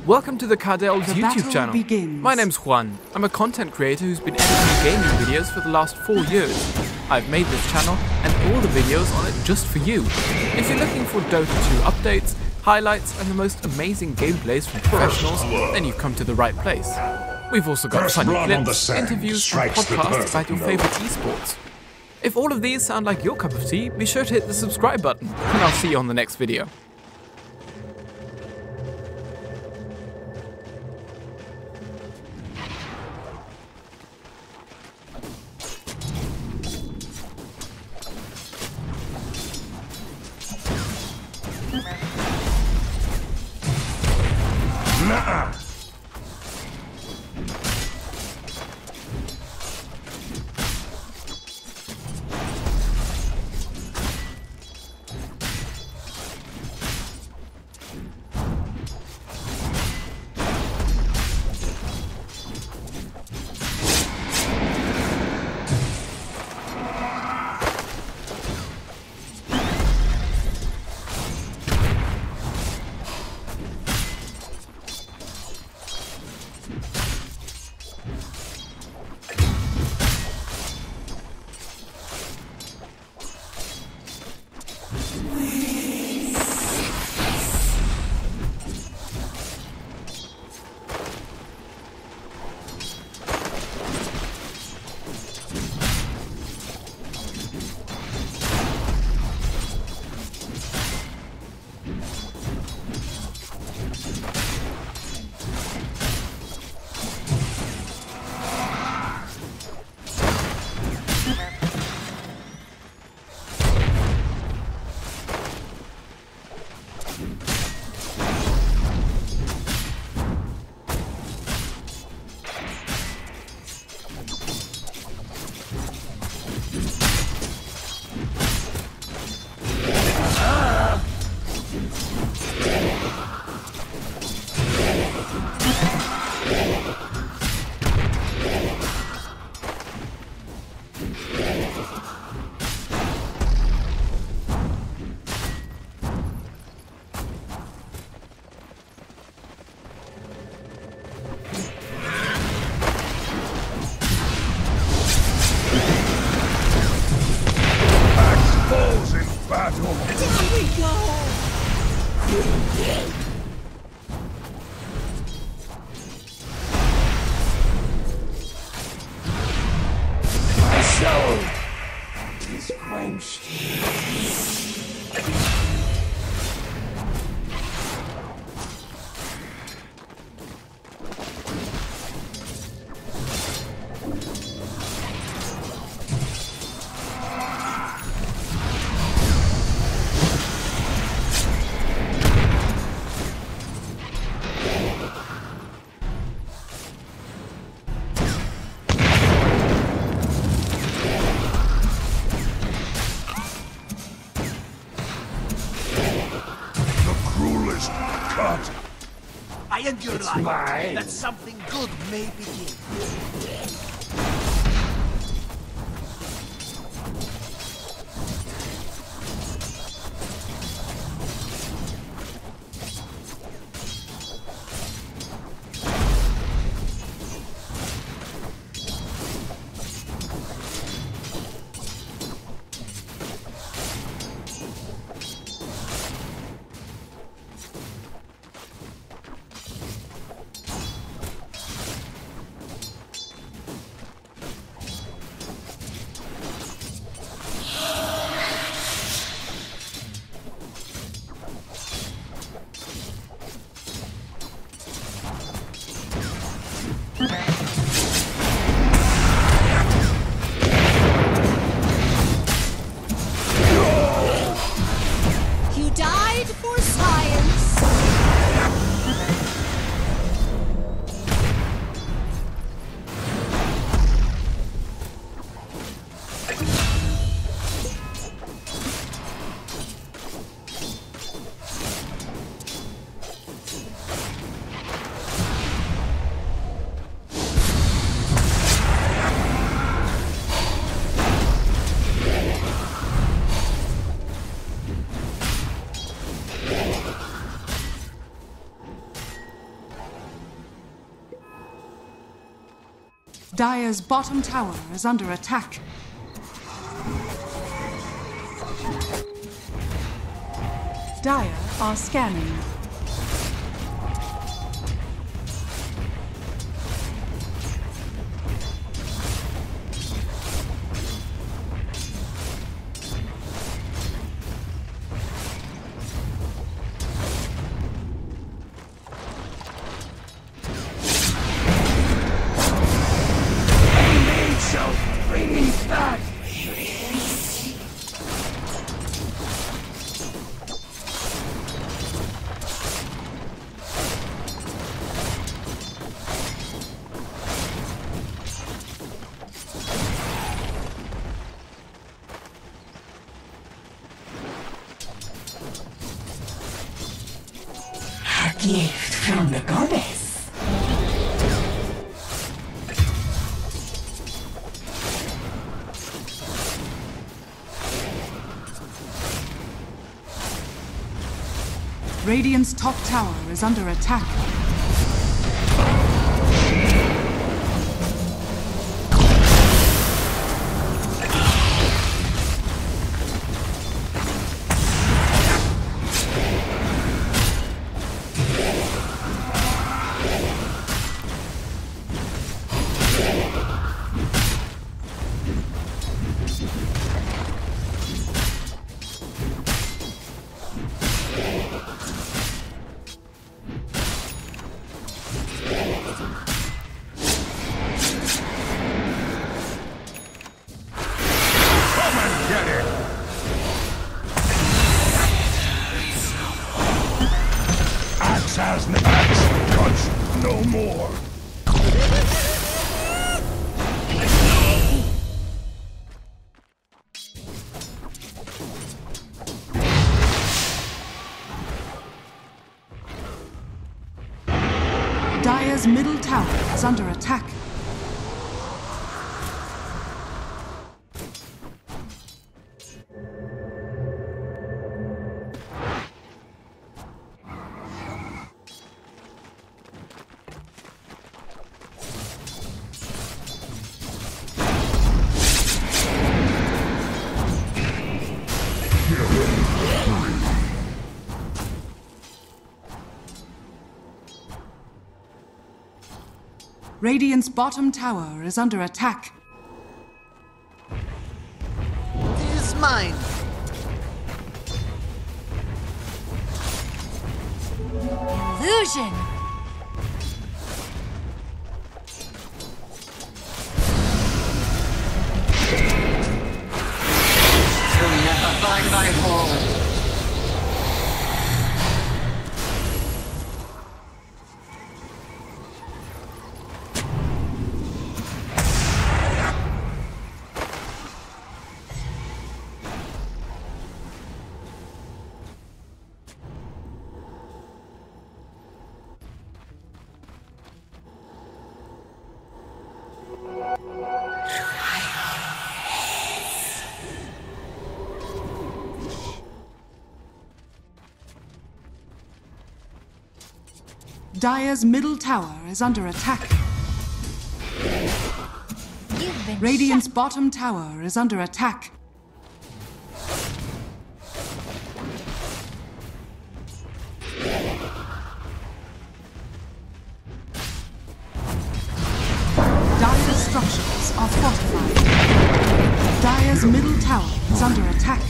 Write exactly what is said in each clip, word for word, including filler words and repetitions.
Welcome to the Cardel's The YouTube battle channel. begins. My name's Juan. I'm a content creator who's been editing gaming videos for the last four years. I've made this channel and all the videos on it just for you. If you're looking for Dota two updates, highlights and the most amazing gameplays from professionals, then you've come to the right place. We've also got First funny blood on the clips, sand interviews and strikes the podcasts about perfect your note. favourite esports. If all of these sound like your cup of tea, be sure to hit the subscribe button and I'll see you on the next video. Nuh-uh. I end your It's life, mine. that something good may begin. Dire's bottom tower is under attack. Dire are scanning. Gift from the goddess. Radiant's top tower is under attack. Has no axe, touch no more. Dire's middle tower is under attack. Radiant's bottom tower is under attack. It is mine. Illusion! You'll never find my home. Dire's middle tower is under attack. You've been Radiant's bottom tower is under attack. Dire's structures are fortified. Dire's middle tower is under attack.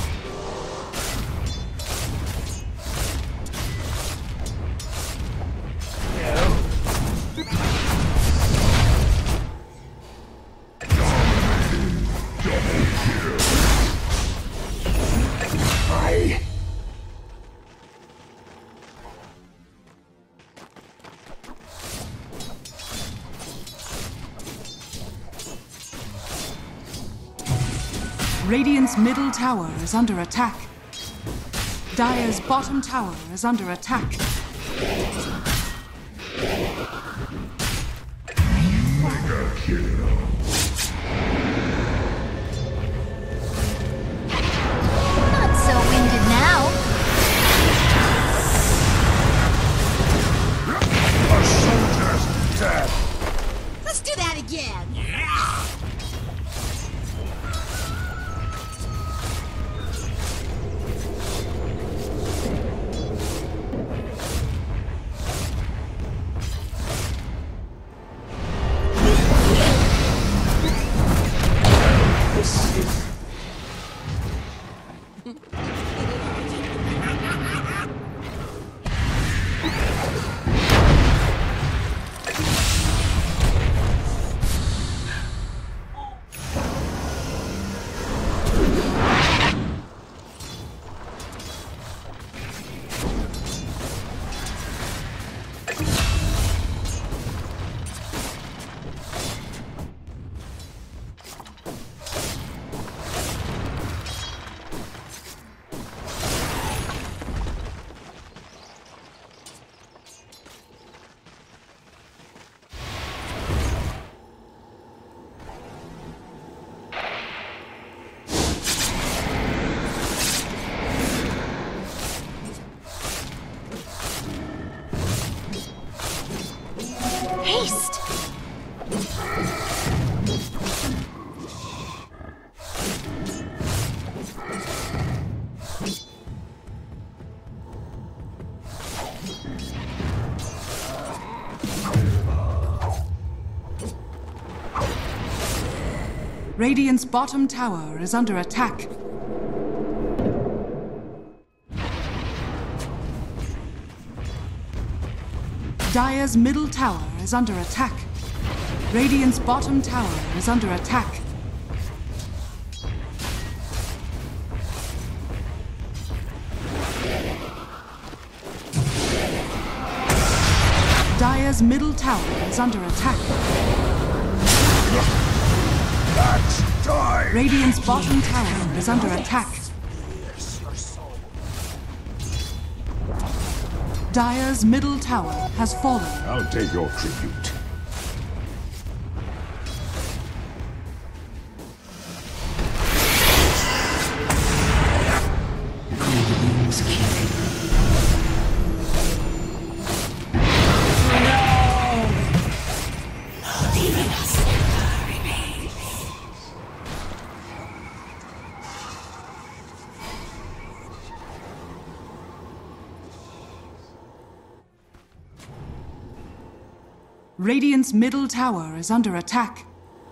Radiant's middle tower is under attack. Dire's bottom tower is under attack. Mega kill. not so winded now. A soldier's death. Let's do that again. Feast! Radiant's bottom tower is under attack. Dire's middle tower is under attack. Radiant's bottom tower is under attack. Dire's middle tower is under attack. That's die! Radiant's bottom tower is under attack. Dire's middle tower has fallen. I'll take your tribute. Radiant's middle tower is under attack.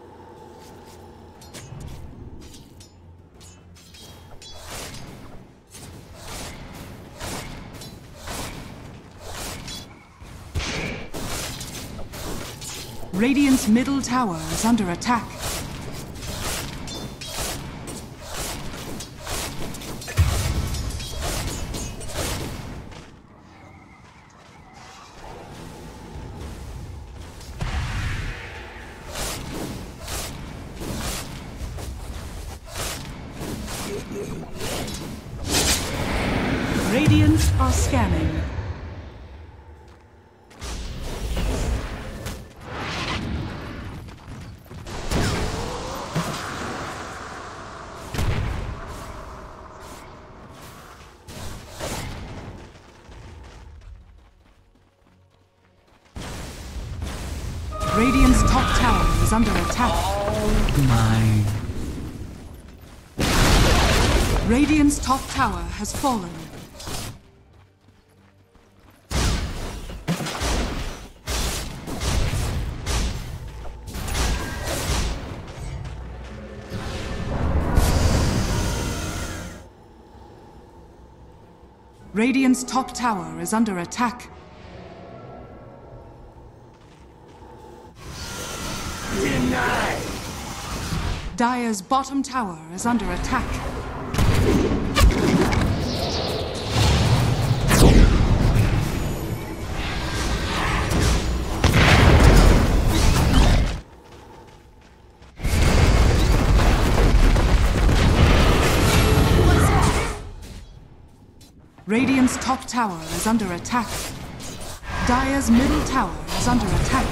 Radiant's middle tower is under attack. Radiant are scanning. Radiant's top tower is under attack. Mine. Radiant's top tower has fallen. Radiant's top tower is under attack. Denied! Dire's bottom tower is under attack. Radiant's top tower is under attack. Dire's middle tower is under attack.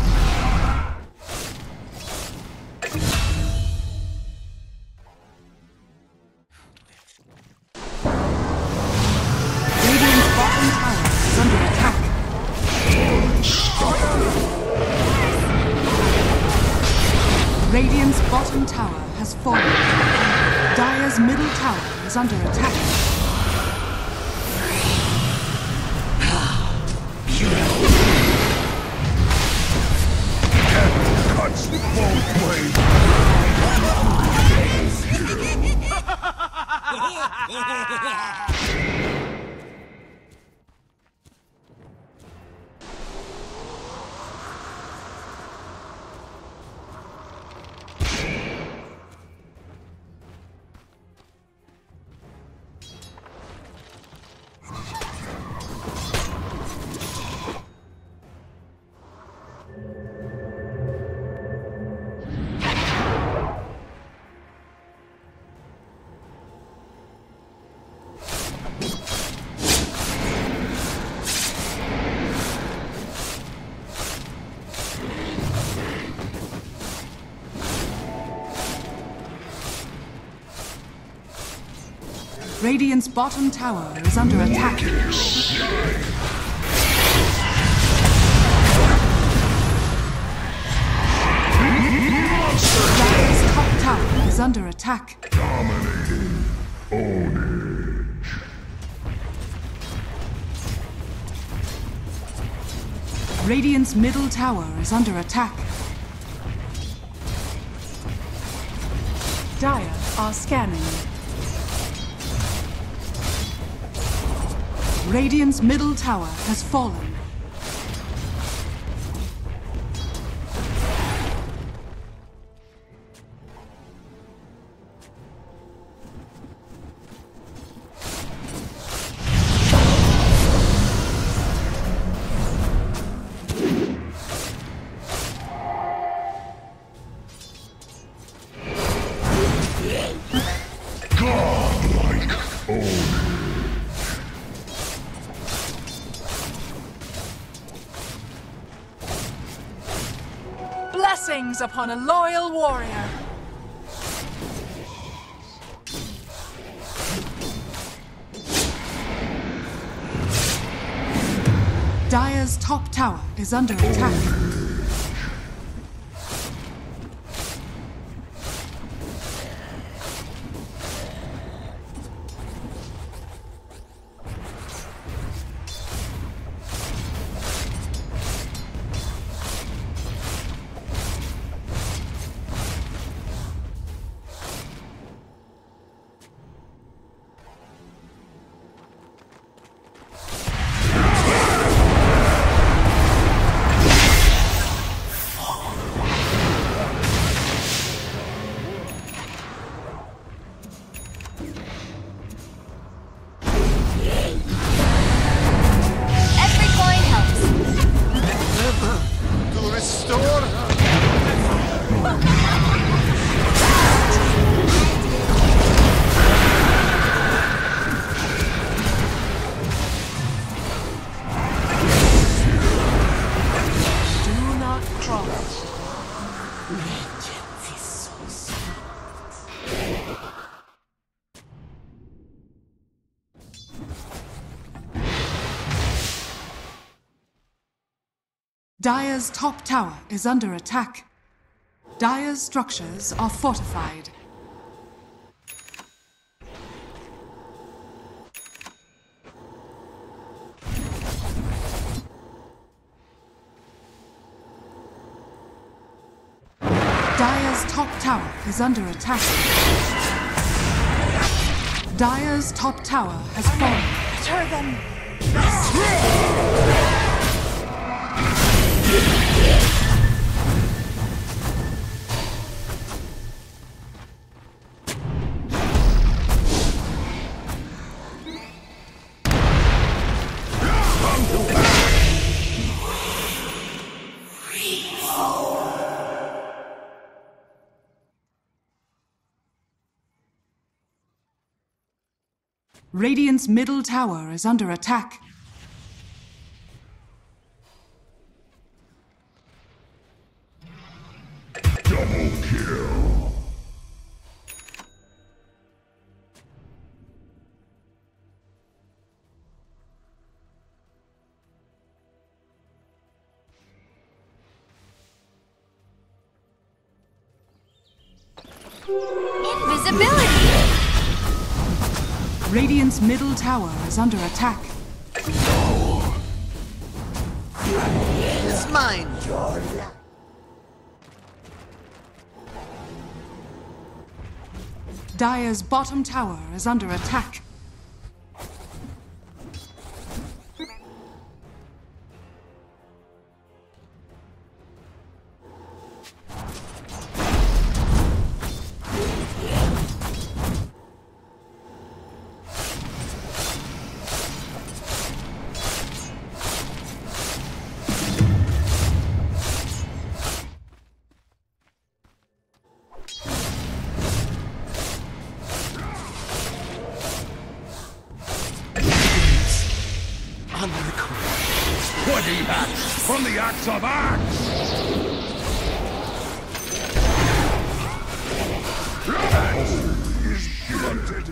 Radiant's bottom tower is under attack. Radiant's bottom tower has fallen. Dire's middle tower is under attack. Cuts both ways! Radiant's bottom tower is under attack. attack. Dominating. Ownage. Radiant's middle tower is under attack. Dire are scanning. Radiant's middle tower has fallen. Blessings upon a loyal warrior. Dire's top tower is under attack. Dire's top tower is under attack. Dire's structures are fortified. Dire's top tower is under attack. Dire's top tower has fallen. Deter them! Radiant's middle tower is under attack. Double kill. Invisibility! Radiant's middle tower is under attack. It's mine. Dire's bottom tower is under attack. Twenty hacks from the axe of axe! Axe is blunted.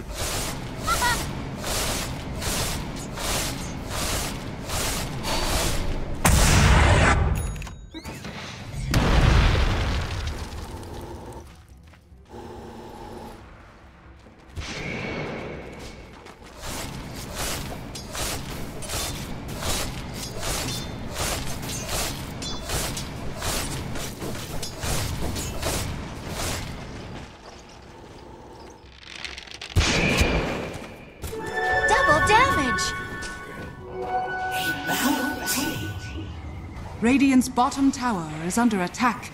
Radiant's bottom tower is under attack.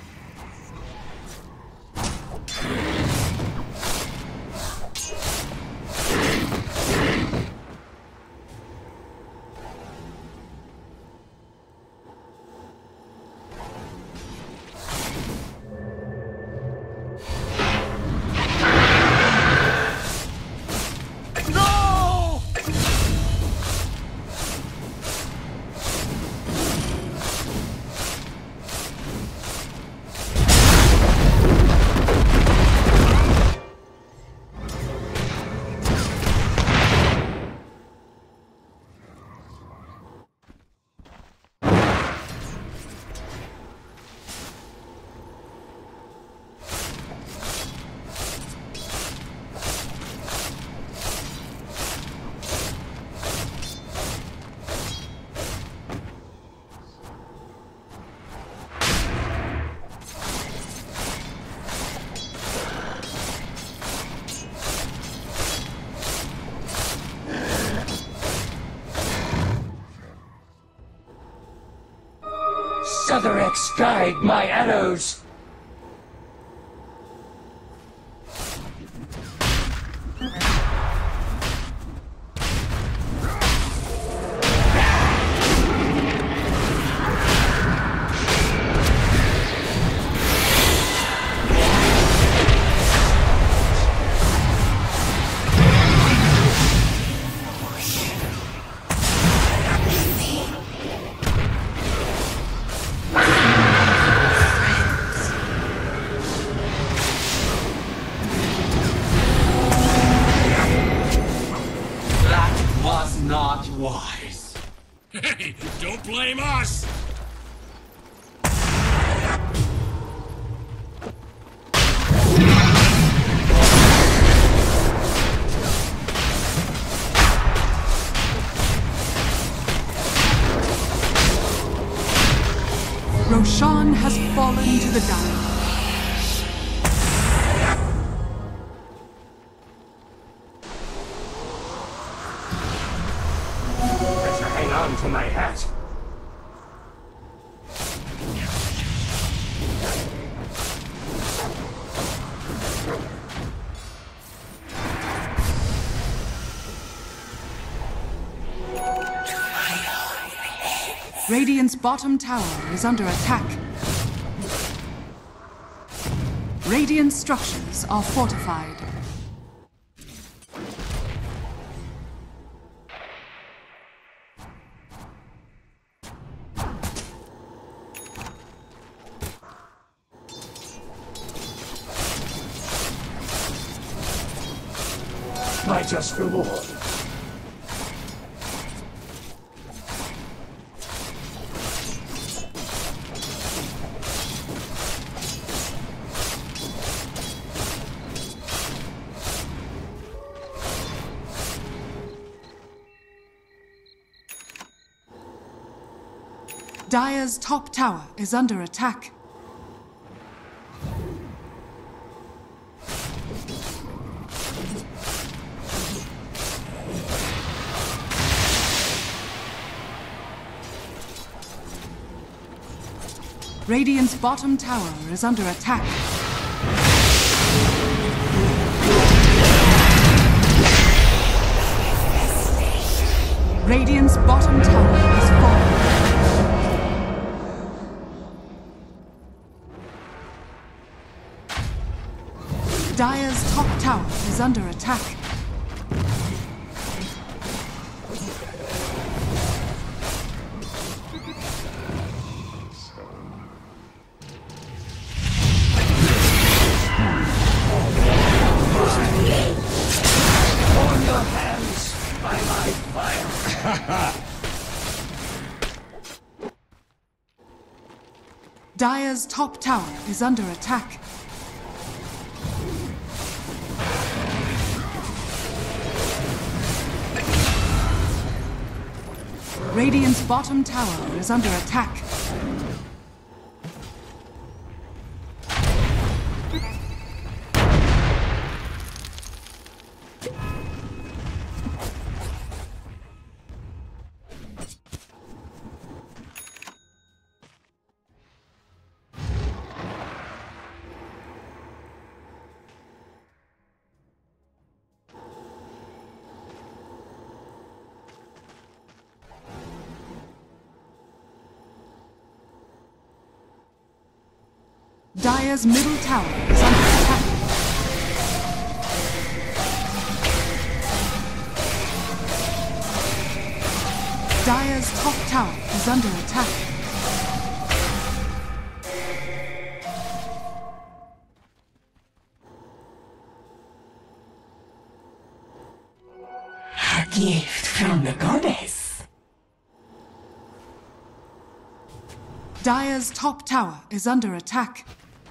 Sothorex guide my arrows! Not wise. Hey, don't blame us! Roshan has fallen to the dire. Hang on to my hat. Radiant's bottom tower is under attack. Radiant structures are fortified. My just reward. Dire's top tower is under attack. Radiant's bottom tower is under attack. Radiant's bottom tower is falling. Dire's top tower is under attack. Warm your hands by my fire. Dire's top tower is under attack. Radiant's bottom tower is under attack. Dire's middle tower is under attack. Dire's top tower is under attack. A gift from the goddess. Dire's top tower is under attack.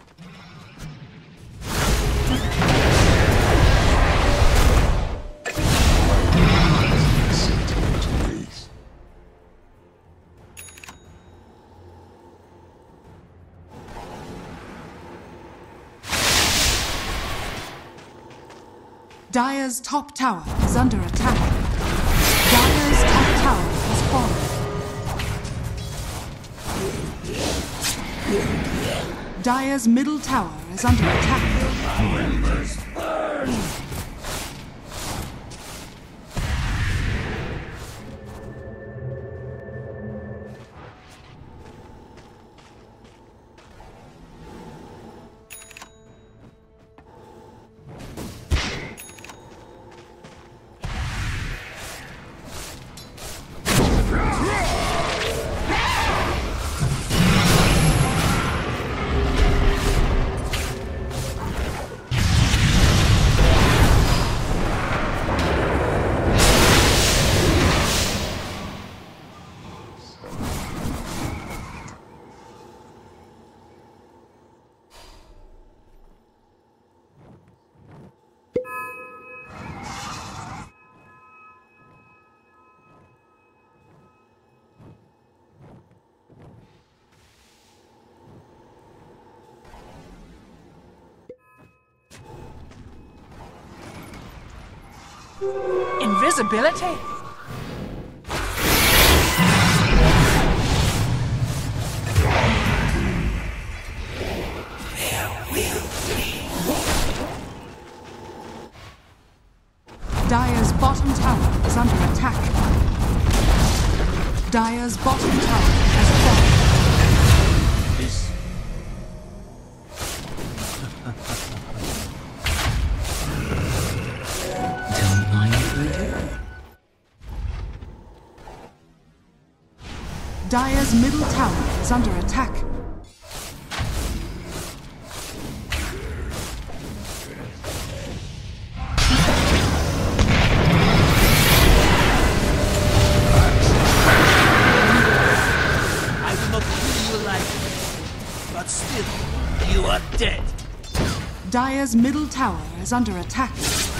Dire's top tower is under attack. Dire's top tower has fallen. Dire's middle tower is under attack. Members burn. Invisibility? Dire's bottom tower is under attack. Dire's bottom tower has fallen. Don't mind me. Dire's middle tower is under attack. But still, you are dead. Dire's middle tower is under attack.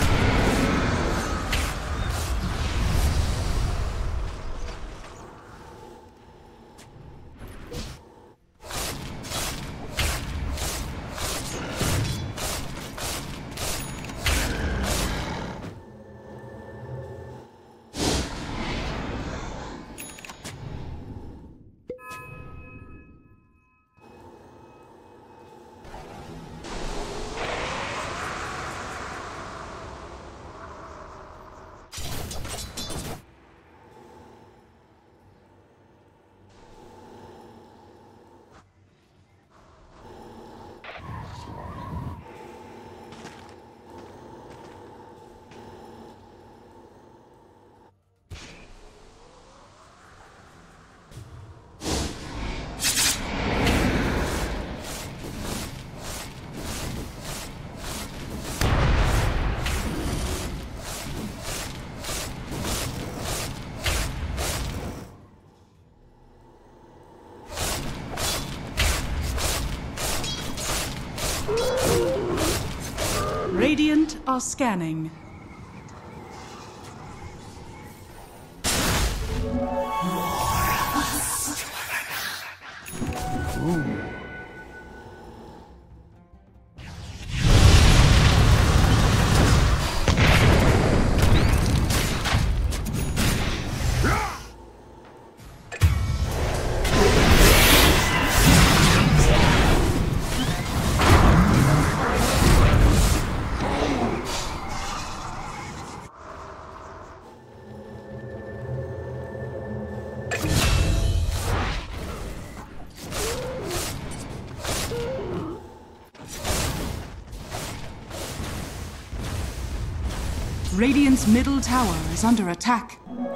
Radiant are scanning. Radiant's middle tower is under attack.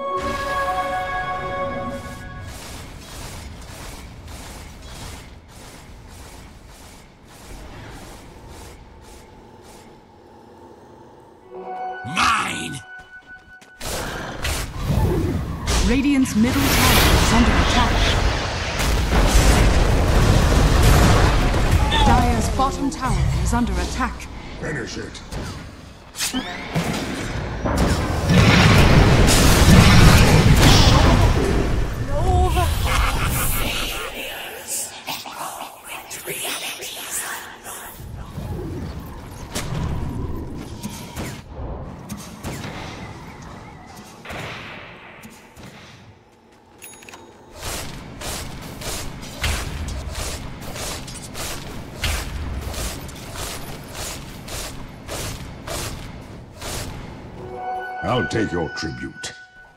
Mine! Radiant's middle tower is under attack. Dire's bottom tower is under attack. Finish it. I'll take your tribute.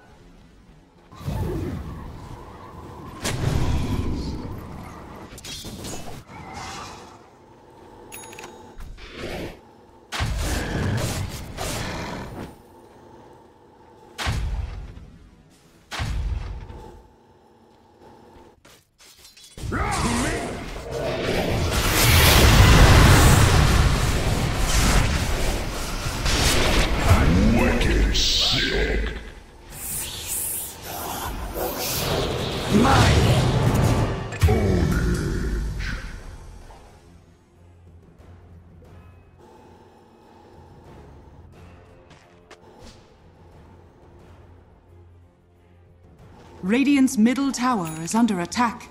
Radiant's middle tower is under attack.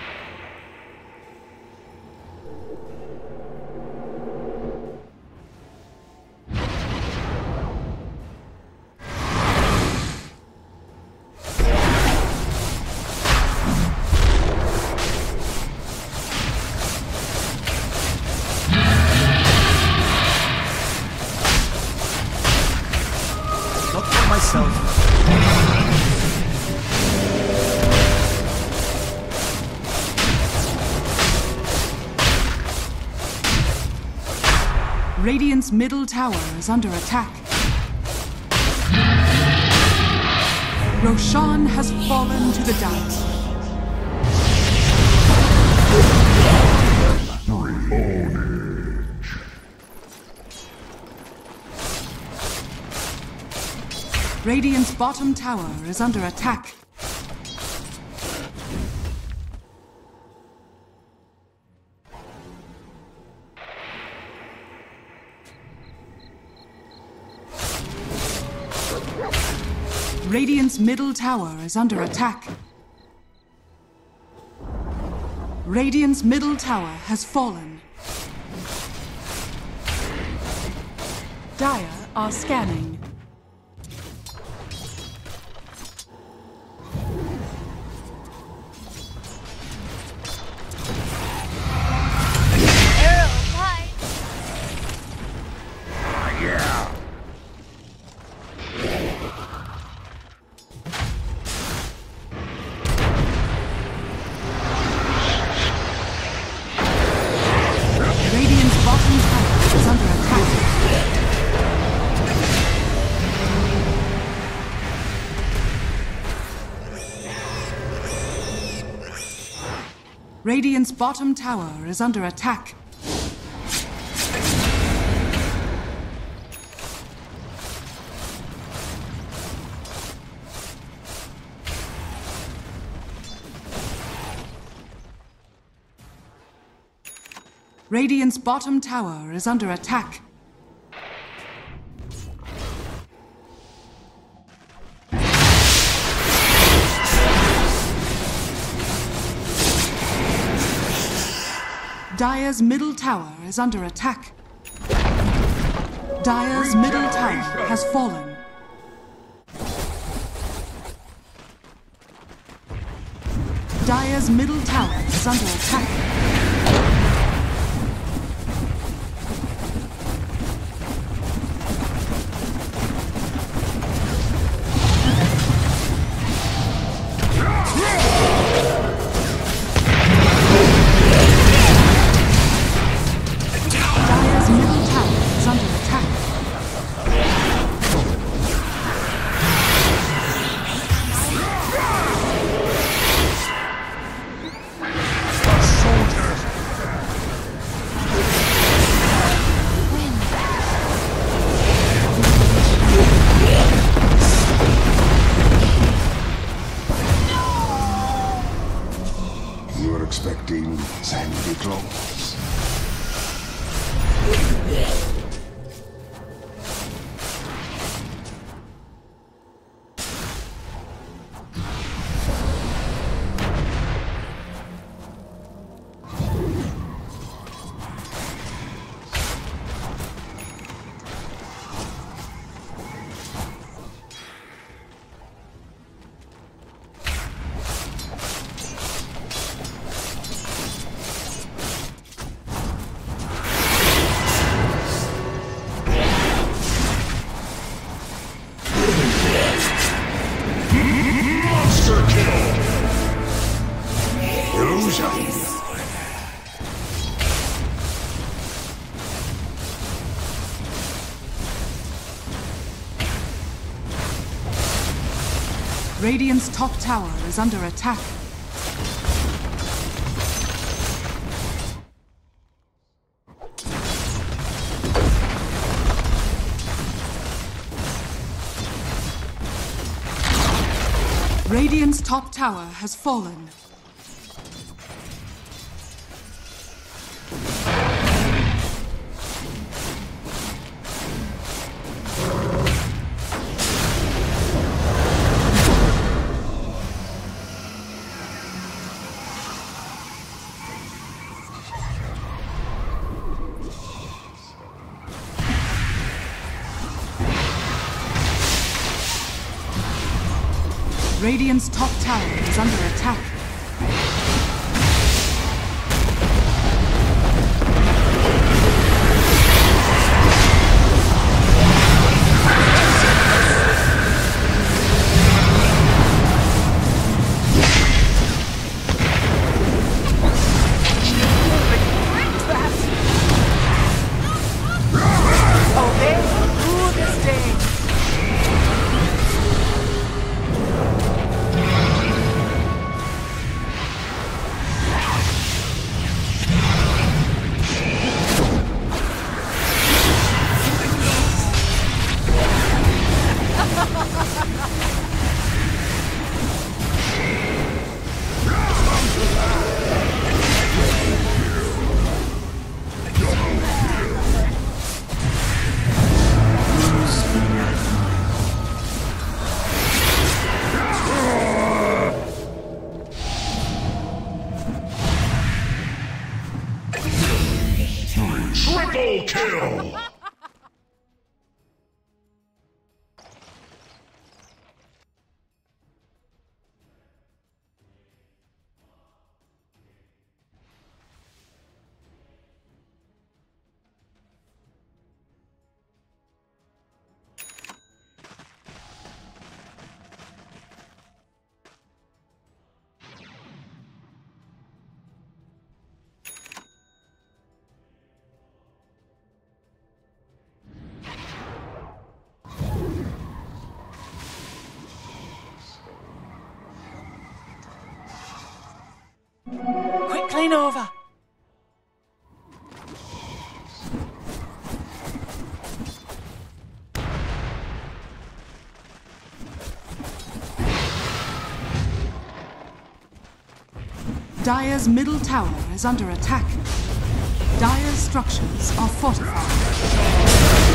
Not for myself. Radiant's middle tower is under attack. Roshan has fallen to the dance. Radiant's bottom tower is under attack. Radiant's middle tower is under attack. Radiant's middle tower has fallen. Dire are scanning. Radiant's bottom tower is under attack. Radiant's bottom tower is under attack. Dire's middle tower is under attack. Dire's middle tower has fallen. Dire's middle tower is under attack. Dire's middle tower is under attack. expecting Santa Claus? Radiant's top tower is under attack. Radiant's top tower has fallen. Radiant's top tower is under attack. Triple kill! Quick clean over. Dire's middle tower is under attack. Dire's structures are fortified.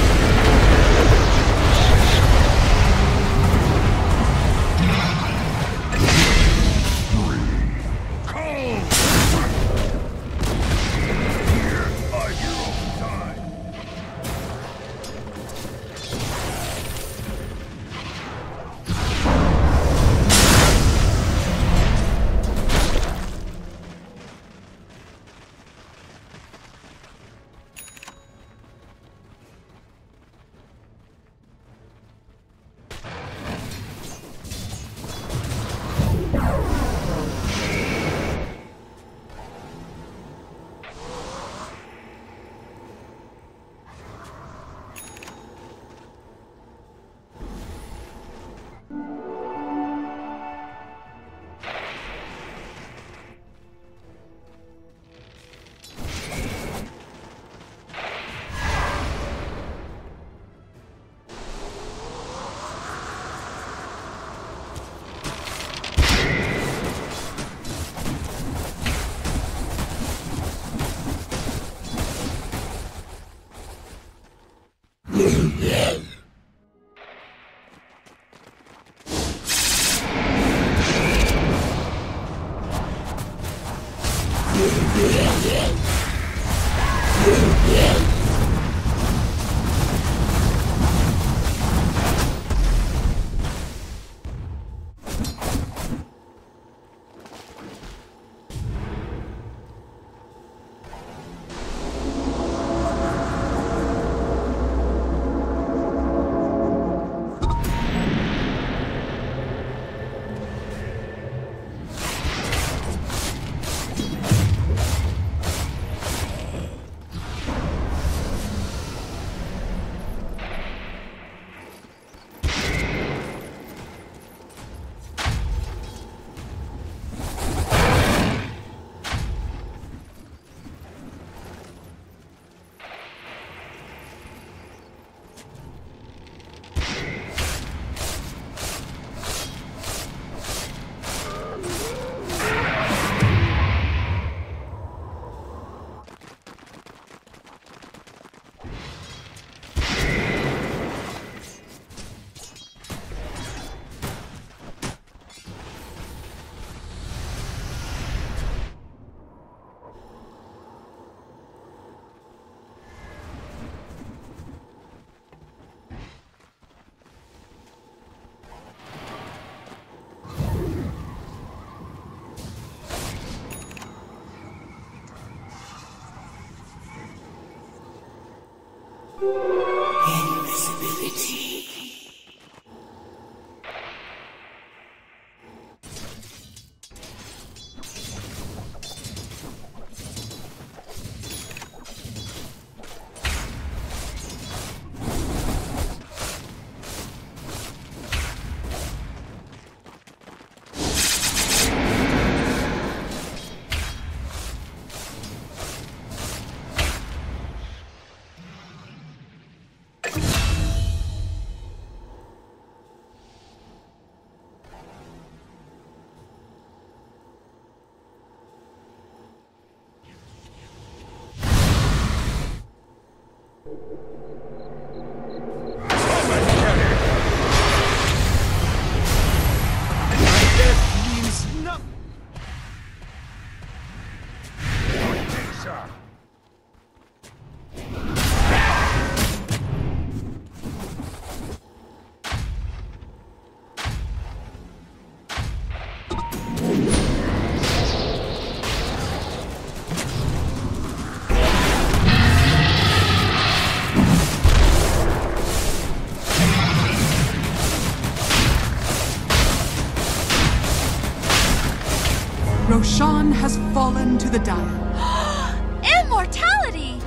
Roshan has fallen to the Dire. Immortality!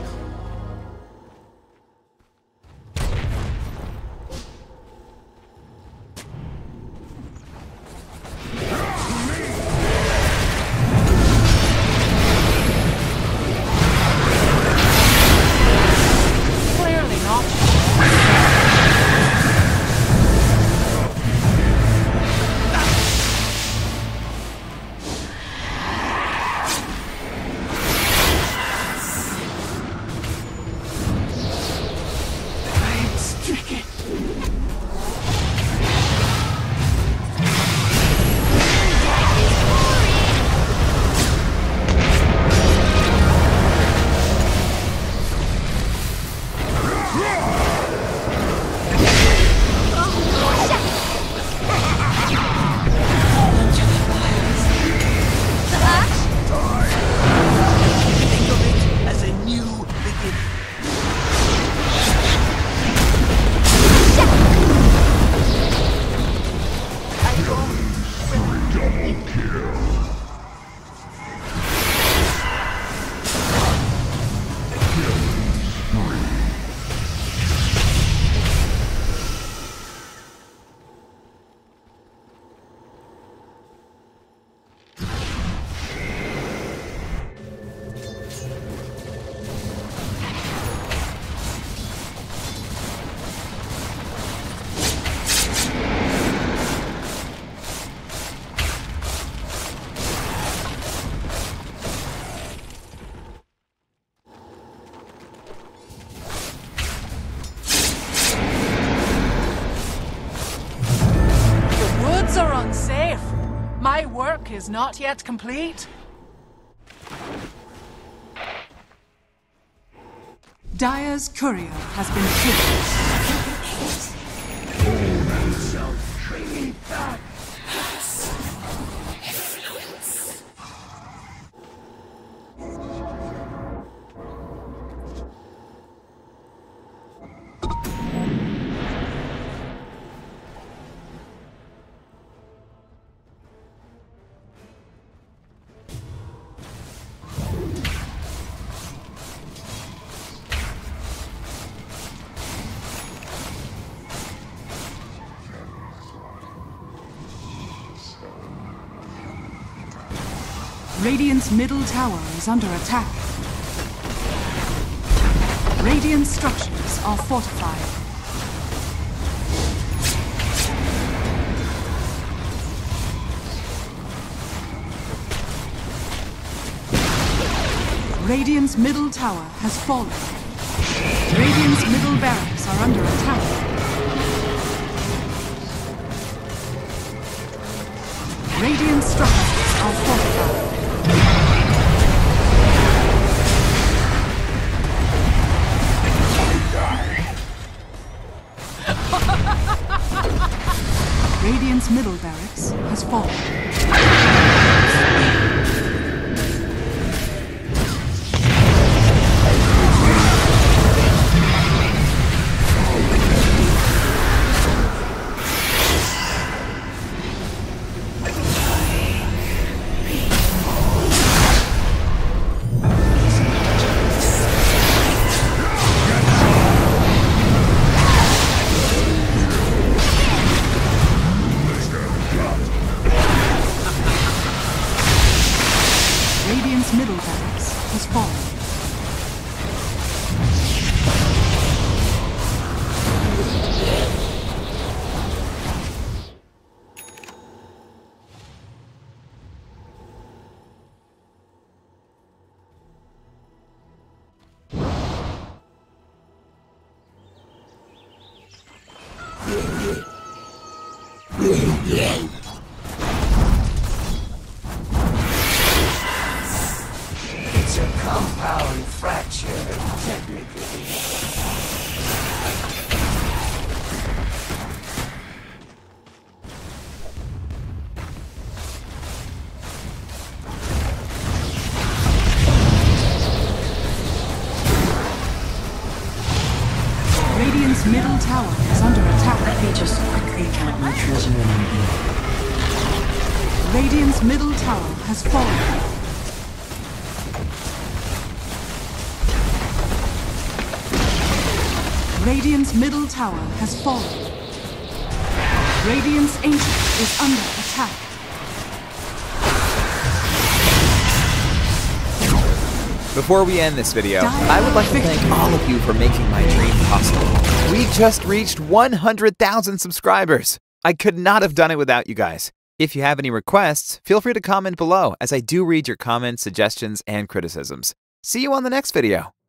Clearly not. Are unsafe. My work is not yet complete. Dire's courier has been killed. Shall trade back. Radiant's middle tower is under attack. Radiant structures are fortified. Radiant's middle tower has fallen. Radiant's middle barracks are under attack. Radiant structures are fortified. Radiant's middle barracks has fallen. Middle barracks has fallen. It's a compound fracture, technically. Radiant's middle tower is under attack. Let me just quickly count my treasure in here. Radiant's middle tower has fallen. Radiant's middle tower has fallen. Radiant's ancient is under attack. Before we end this video, I would like to thank all of you for making my dream possible. We just reached one hundred thousand subscribers. I could not have done it without you guys. If you have any requests, feel free to comment below, as I do read your comments, suggestions, and criticisms. See you on the next video.